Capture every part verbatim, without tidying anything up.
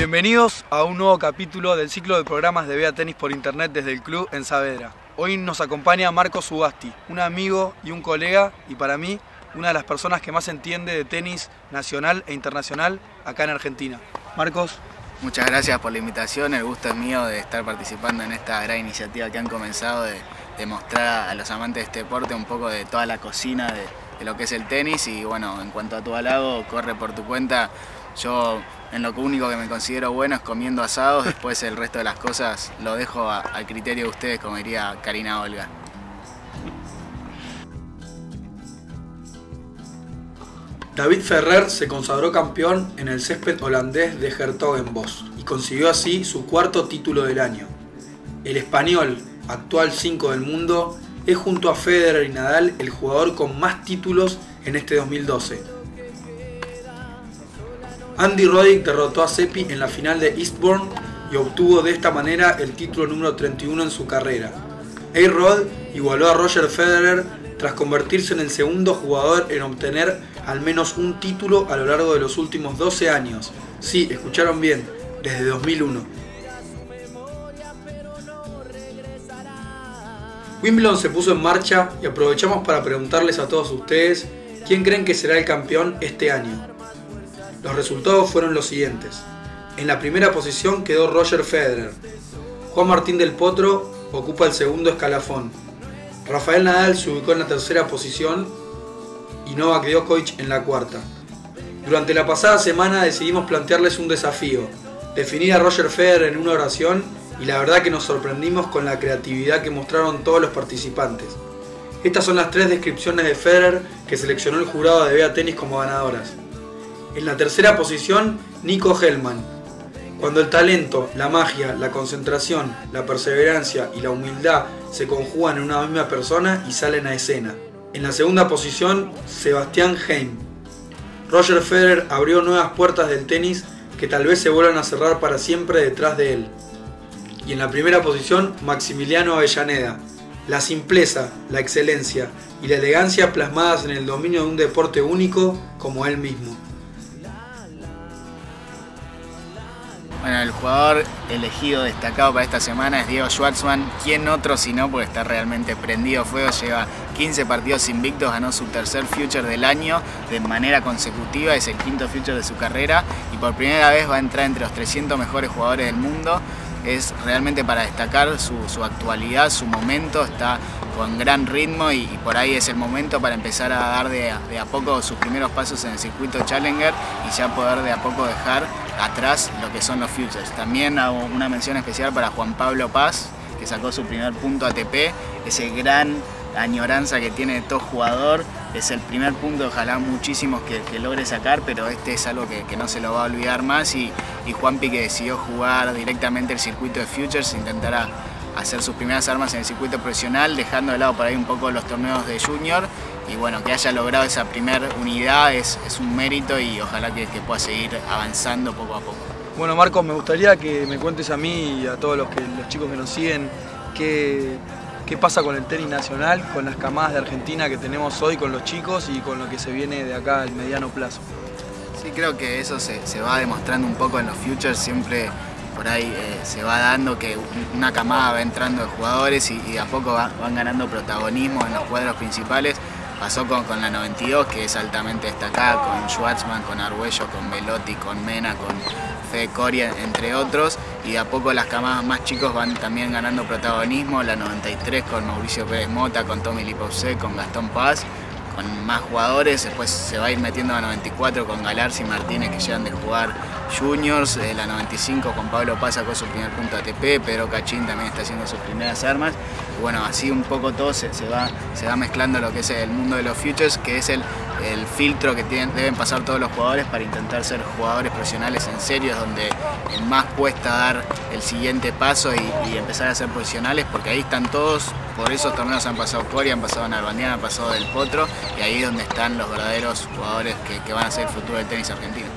Bienvenidos a un nuevo capítulo del ciclo de programas de Vea Tenis por Internet desde el club en Saavedra. Hoy nos acompaña Marcos Ugasti, un amigo y un colega, y para mí, una de las personas que más entiende de tenis nacional e internacional acá en Argentina. Marcos. Muchas gracias por la invitación, el gusto es mío de estar participando en esta gran iniciativa que han comenzado de, de mostrar a los amantes de este deporte un poco de toda la cocina de, de lo que es el tenis. Y bueno, en cuanto a tu halago, corre por tu cuenta. Yo en lo único que me considero bueno es comiendo asados, después el resto de las cosas lo dejo a, al criterio de ustedes, como diría Karina Olga. David Ferrer se consagró campeón en el césped holandés de 'Hertogenbosch y consiguió así su cuarto título del año. El español, actual cinco del mundo, es junto a Federer y Nadal el jugador con más títulos en este dos mil doce. Andy Roddick derrotó a Seppi en la final de Eastbourne y obtuvo de esta manera el título número treinta y uno en su carrera. A-Rod igualó a Roger Federer tras convertirse en el segundo jugador en obtener al menos un título a lo largo de los últimos doce años. Sí, escucharon bien, desde dos mil uno. Wimbledon se puso en marcha y aprovechamos para preguntarles a todos ustedes quién creen que será el campeón este año. Los resultados fueron los siguientes. En la primera posición quedó Roger Federer. Juan Martín del Potro ocupa el segundo escalafón. Rafael Nadal se ubicó en la tercera posición y Novak Djokovic en la cuarta. Durante la pasada semana decidimos plantearles un desafío, definir a Roger Federer en una oración, y la verdad que nos sorprendimos con la creatividad que mostraron todos los participantes. Estas son las tres descripciones de Federer que seleccionó el jurado de Vea Tenis como ganadoras. En la tercera posición, Nico Hellman. Cuando el talento, la magia, la concentración, la perseverancia y la humildad se conjugan en una misma persona y salen a escena. En la segunda posición, Sebastián Heim. Roger Federer abrió nuevas puertas del tenis que tal vez se vuelvan a cerrar para siempre detrás de él. Y en la primera posición, Maximiliano Avellaneda. La simpleza, la excelencia y la elegancia plasmadas en el dominio de un deporte único como él mismo. Bueno, el jugador elegido destacado para esta semana es Diego Schwartzman. ¿Quién otro si no? Porque está realmente prendido a fuego. Lleva quince partidos invictos, ganó su tercer Future del año de manera consecutiva. Es el quinto Future de su carrera y por primera vez va a entrar entre los trescientos mejores jugadores del mundo. Es realmente para destacar su, su actualidad, su momento. Está con gran ritmo y, y por ahí es el momento para empezar a dar de, de a poco sus primeros pasos en el circuito Challenger y ya poder de a poco dejar atrás lo que son los Futures. También hago una mención especial para Juan Pablo Paz, que sacó su primer punto A T P, ese gran añoranza que tiene todo jugador. Es el primer punto, ojalá muchísimos que, que logre sacar, pero este es algo que, que no se lo va a olvidar más. Y, y Juanpi, que decidió jugar directamente el circuito de Futures, intentará hacer sus primeras armas en el circuito profesional, dejando de lado por ahí un poco los torneos de Junior. Y bueno, que haya logrado esa primera unidad es, es un mérito y ojalá que, que pueda seguir avanzando poco a poco. Bueno, Marcos, me gustaría que me cuentes a mí y a todos los, que, los chicos que nos siguen qué, qué pasa con el tenis nacional, con las camadas de Argentina que tenemos hoy, con los chicos y con lo que se viene de acá al mediano plazo. Sí, creo que eso se, se va demostrando un poco en los Futures. Siempre por ahí eh, se va dando que una camada va entrando de jugadores y, y de a poco va, van ganando protagonismo en los cuadros principales. Pasó con, con la noventa y dos, que es altamente destacada, con Schwartzman, con Arguello, con Velotti, con Mena, con Fede Coria, entre otros. Y de a poco las camadas más chicos van también ganando protagonismo. La noventa y tres con Mauricio Pérez Mota, con Tommy Lipovsek, con Gastón Paz, con más jugadores. Después se va a ir metiendo a la noventa y cuatro con Galarza y Martínez, que llegan de jugar Juniors. Eh, la noventa y cinco con Pablo Paz sacó su primer punto A T P, Pedro Cachín también está haciendo sus primeras armas. Y bueno, así un poco todo se, se, va, se va mezclando lo que es el mundo de los Futures, que es el, el filtro que tienen, deben pasar todos los jugadores para intentar ser jugadores profesionales en serio, es donde más cuesta dar el siguiente paso y, y empezar a ser profesionales, porque ahí están todos. Por esos torneos han pasado Coria, han pasado Nalbandián, han pasado Del Potro, y ahí es donde están los verdaderos jugadores que, que van a ser el futuro del tenis argentino.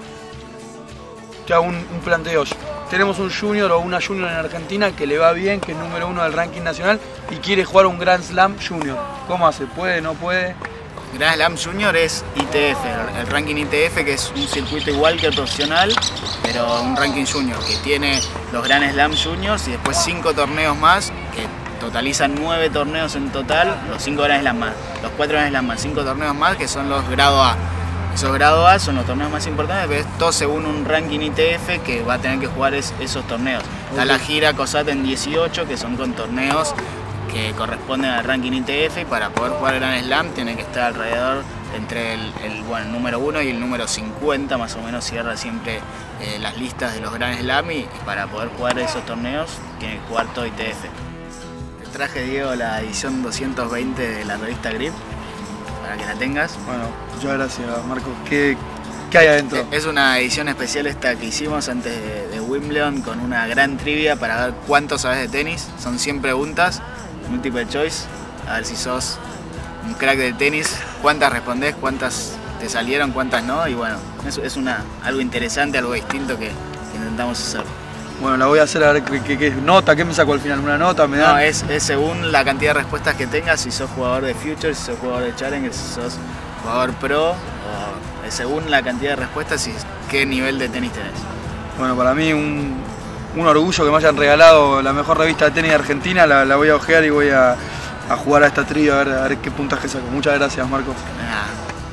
Te hago un, un planteo. Tenemos un junior o una junior en Argentina que le va bien, que es número uno del ranking nacional y quiere jugar un Grand Slam junior. ¿Cómo hace? ¿Puede? ¿No puede? Grand Slam Junior es I T F, el ranking I T F, que es un circuito igual que el profesional, pero un ranking junior, que tiene los Grand Slam Juniors y después cinco torneos más, que totalizan nueve torneos en total, los cinco Grand Slam más, los cuatro Grand Slam más, cinco torneos más, que son los grado A. Esos grado A son los torneos más importantes, pero es todo según un ranking I T F que va a tener que jugar es, esos torneos. Está la gira COSAT en dieciocho, que son con torneos que corresponden al ranking I T F, y para poder jugar Grand Slam tiene que estar alrededor entre el, el, bueno, el número uno y el número cincuenta, más o menos cierra siempre eh, las listas de los Grand Slam, y, y para poder jugar esos torneos tiene que jugar todo I T F. Te traje, Diego, la edición doscientos veinte de la revista Grip, para que la tengas. Bueno, muchas gracias, Marcos. ¿Qué, qué hay adentro? Es una edición especial esta que hicimos antes de, de Wimbledon, con una gran trivia para ver cuánto sabes de tenis. Son cien preguntas, multiple choice, a ver si sos un crack del tenis, cuántas respondés, cuántas te salieron, cuántas no, y bueno, es, es una, algo interesante, algo distinto que, que intentamos hacer. Bueno, la voy a hacer a ver qué, qué, qué nota, qué me saco al final, una nota, me da. No, es, es según la cantidad de respuestas que tengas, si sos jugador de Futures, si sos jugador de Challenger, si sos jugador pro, o es según la cantidad de respuestas y qué nivel de tenis tenés. Bueno, para mí un, un orgullo que me hayan regalado la mejor revista de tenis de Argentina, la, la voy a ojear y voy a, a jugar a esta trivia a ver, a ver qué puntaje saco. Muchas gracias, Marcos. Nada.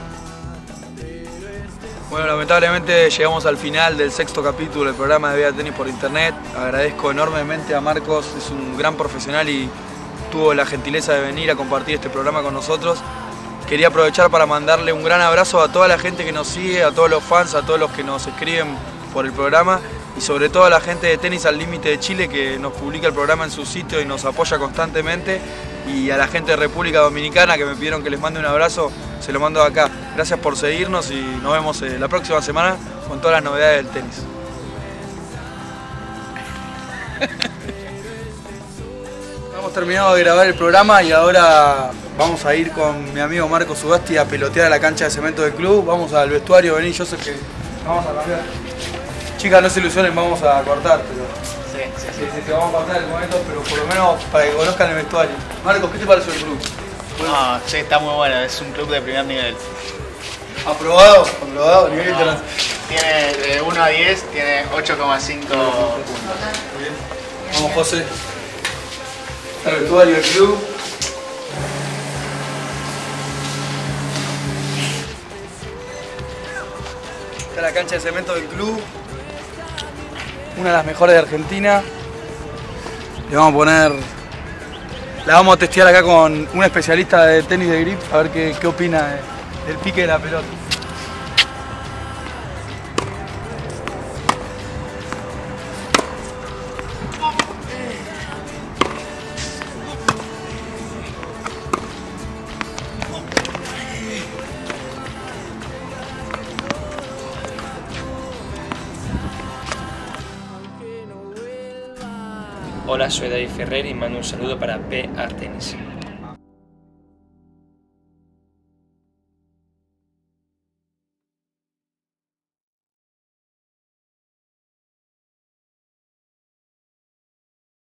Bueno, lamentablemente llegamos al final del sexto capítulo del programa de Vida Tenis por Internet. Agradezco enormemente a Marcos, es un gran profesional y tuvo la gentileza de venir a compartir este programa con nosotros. Quería aprovechar para mandarle un gran abrazo a toda la gente que nos sigue, a todos los fans, a todos los que nos escriben por el programa, y sobre todo a la gente de Tenis al Límite de Chile, que nos publica el programa en su sitio y nos apoya constantemente, y a la gente de República Dominicana que me pidieron que les mande un abrazo, se lo mando acá. Gracias por seguirnos y nos vemos eh, la próxima semana con todas las novedades del tenis. Hemos terminado de grabar el programa y ahora vamos a ir con mi amigo Marco Zugasti a pelotear a la cancha de cemento del club. Vamos al vestuario, vení, yo sé que vamos a cambiar. Chicas, no se ilusionen, vamos a cortar, pero... Sí, sí, sí. Sí, sí, te vamos a cortar el momento, pero por lo menos para que conozcan el vestuario. Marcos, ¿qué te pareció el club? No, sí, está muy bueno, es un club de primer nivel. ¿Aprobado? ¿Aprobado? Nivel No, internacional. tiene de uno a diez, tiene ocho coma cinco puntos. Muy bien. Vamos, José. El vestuario del club. Está la cancha de cemento del club. Una de las mejores de Argentina. Le vamos a poner... La vamos a testear acá con un especialista de tenis de grip, a ver qué, qué opina de, del pique de la pelota. Hola, soy David Ferrer y mando un saludo para P A Tenis.